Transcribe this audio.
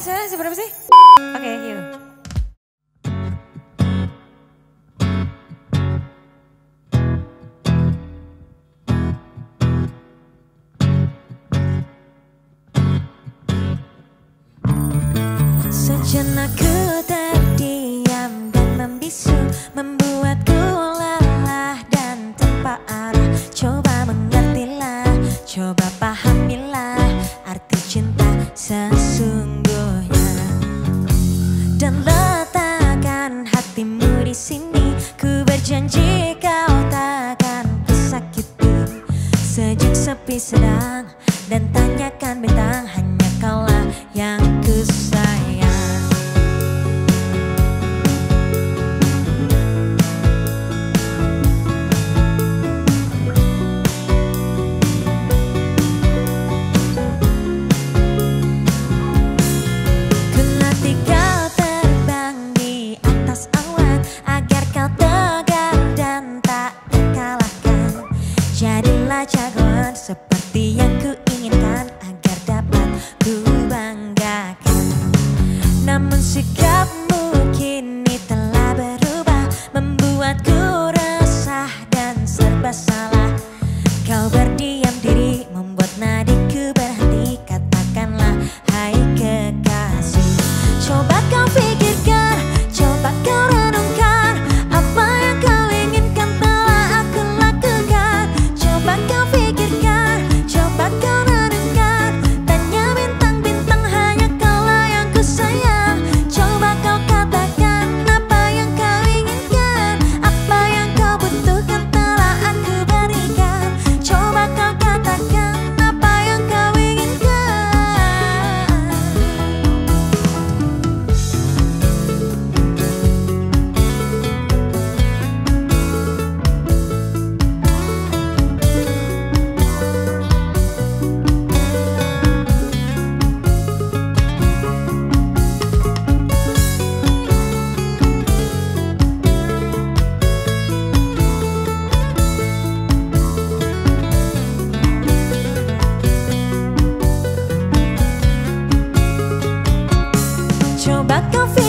seberapa sih? Oke, yuk. Sejenak ku terdiam dan membisu, membuatku lelah dan tanpa arah. Coba mengertilah, coba pahamilah arti cinta sesungguhnya. Dan letakkan hatimu di sini, ku berjanji kau takkan kusakiti. Sejuk sepi sedang dan tanyakan bintang, hanya kaulah yang ku sayang. Kulatih kau terbang di atas awan, agar kau tegar dan tak terkalahkan. Jadilah jagoan seperti yang ku inginkan, agar dapat ku banggakan. Namun sikapmu kini telah berubah, membuatku resah dan serba salah. Kau berdiam diri, membuat nadiku berhenti. Katakanlah hai kekasih. Coba kau pikirkan, coba kau renungkan, apa yang kau inginkan telah aku lakukan. Coba kau pikirkan, coba kau renungkan, tanya bintang-bintang, hanya kaulah yang ku sayang. Coba kau katakan apa yang kau inginkan, apa yang kau butuhkan telah aku berikan. Coba kau katakan apa yang kau inginkan. Coba kau